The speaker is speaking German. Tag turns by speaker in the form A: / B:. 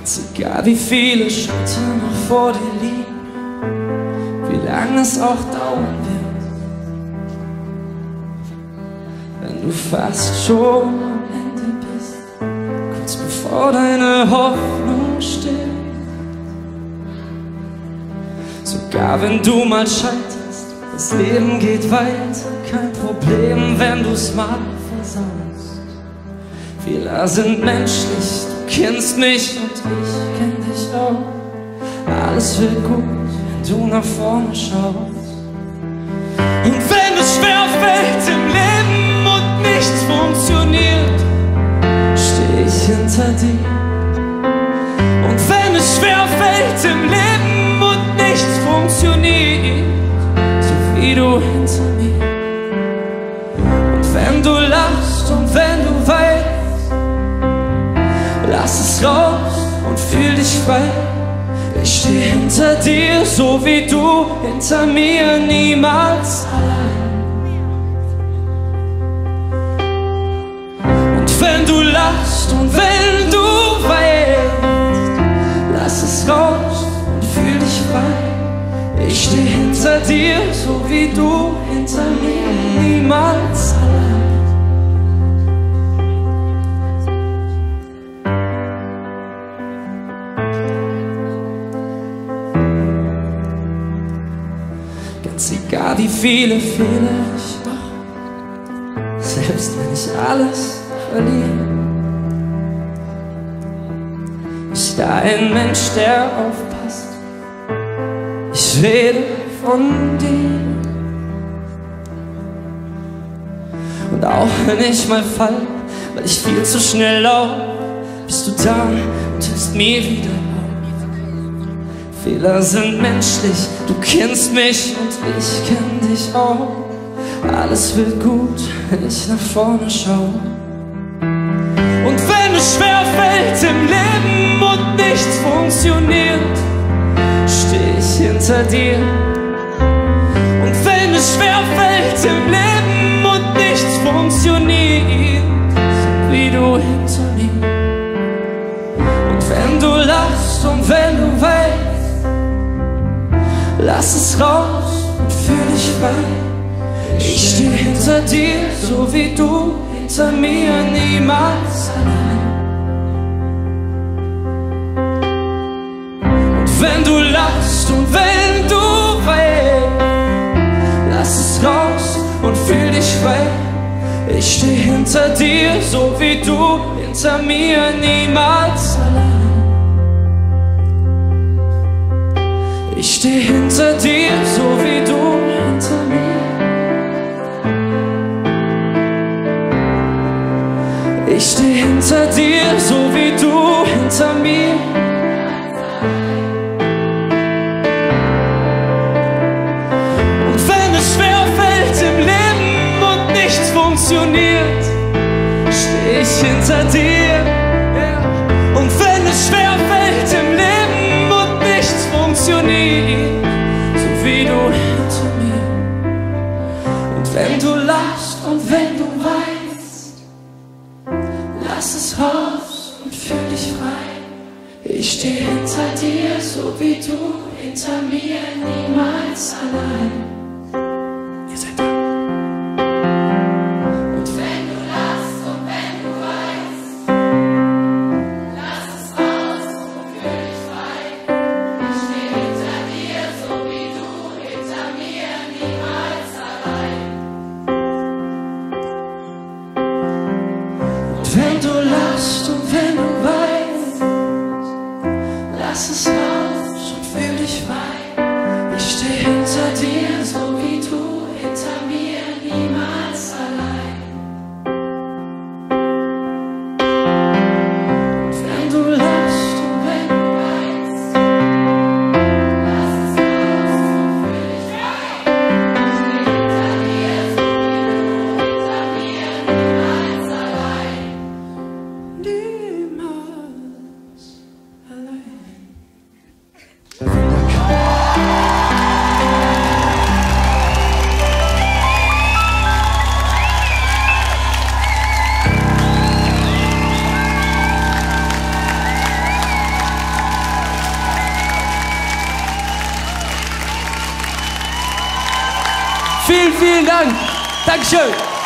A: Egal wie viele Schritte noch vor dir liegen, wie lange es auch dauern wird, wenn du fast schon am Ende bist, kurz bevor deine Hoffnung stirbt. Sogar wenn du mal scheiterst, das Leben geht weiter, kein Problem, wenn du's mal versaust. Fehler sind menschlich, du kennst mich und ich kenn dich auch. Alles wird gut, wenn du nach vorne schaust. Und wenn es schwerfällt im Leben und nichts funktioniert, steh ich hinter dir. Und wenn es schwerfällt im Leben und nichts funktioniert, so wie du hinter mir. Und wenn du lachst und wenn du weinst, lass es raus und fühl dich frei. Ich steh hinter dir, so wie du hinter mir, niemals allein. Und wenn du lachst und wenn du weinst, lass es raus und fühl dich frei. Ich steh hinter dir, so wie du hinter mir, niemals allein. Ganz egal wie viele Fehler ich mache, selbst wenn ich alles verliere, ist da ein Mensch, der aufpasst. Ich rede von dir. Und auch wenn ich mal fall, weil ich viel zu schnell laufe, bist du da und hilfst mir wieder. Fehler sind menschlich, du kennst mich und ich kenn dich auch. Alles wird gut, wenn ich nach vorne schaue. Und wenn es schwerfällt im Leben und nichts funktioniert, steh ich hinter dir. Und wenn es schwerfällt im Leben und nichts funktioniert, so wie du hinter mir. Und wenn du lachst und wenn du weinst, lass es raus und fühl dich frei. Ich steh hinter dir, so wie du hinter mir, niemals allein. Und wenn du lachst und wenn du weinst, lass es raus und fühl dich frei. Ich steh hinter dir, so wie du hinter mir, niemals allein. Ich steh hinter dir, so wie du hinter mir. Ich steh hinter dir, so wie du hinter mir. Und wenn es schwerfällt im Leben und nichts funktioniert, steh ich hinter dir. Und wenn es schwerfällt im Leben und nichts funktioniert, so wie du hinter mir. Und wenn du lachst und wenn du weinst, lass es raus und fühl dich frei. Ich steh hinter dir, so wie du hinter mir, niemals allein. Ihr seid da. Und wenn du lachst und wenn du weinst, lass es raus und fühl dich frei. Ich steh hinter dir, so wie du hinter mir, niemals allein. Und wenn du lachst und wenn du weinst, lass es raus und fühl dich frei. Ich steh hinter dir, so vielen Dank. Dankeschön.